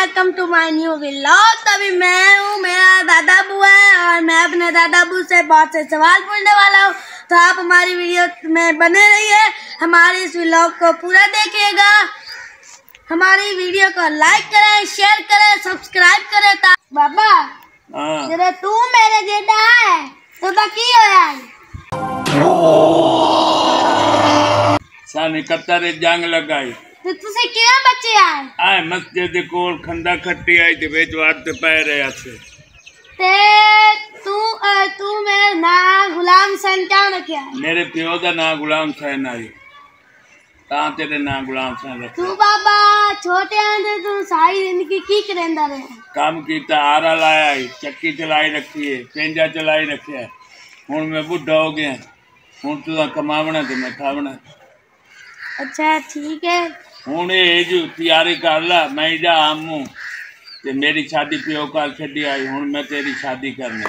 Welcome to my new vlog. तभी मैं हूँ, मेरा दादा बुआ है और मैं अपने दादा बुआ से बहुत से सवाल पूछने वाला हूँ। तो आप हमारी वीडियो में बने रहिए, हमारे इस व्लॉग को पूरा देखिएगा। हमारी वीडियो को लाइक करें, शेयर करें, सब्सक्राइब करें। बाबा जरा तू मेरे जेठा है तो की होया सानी कतारे जंग लगाई तो तुसे किया बच्चे आए मस्जिद कोल खंदा खट्टी आई ते बेच वाट ते पै रहे से ते तू मेरा ना गुलाम हुसैन क्या रखा? मेरे प्यो दा ना गुलाम हुसैन आई ता तेरे ना गुलाम हुसैन रखा। तू बाबा छोटे आंदे तू सारी जिंदगी की करेंदा रहे? काम कीता, आरा लाया है, चक्की चलाई रखी है, पेंजा चलाई रखा है। हुण मैं बुढ़ा हो गया, हुण तू कमावना ते मैं खावना। अच्छा ठीक है, हुण ये जो तैयारी कर ला, मैं जा आमू ते मेरी शादी प्यो काल छड्डी आई। हुण मैं तेरी शादी करनी।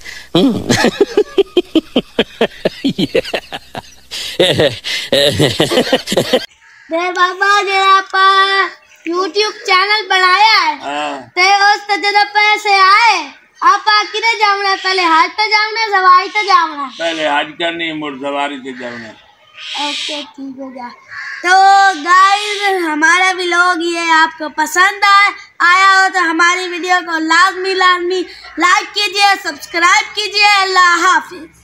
दे बाबा जे आप YouTube चैनल बनाया है ते उस ते जब पैसे आए आप किने जावना? पहले हज तो जावना, सवारी तो जावना? पहले हज करनी, मुड़ सवारी ते जावना। ओके ठीक हो गया। तो गाइस हमारा व्लॉग ये आपको पसंद आया हो तो हमारी वीडियो को लाजमी लाइक कीजिए, सब्सक्राइब कीजिए। अल्लाह हाफिज।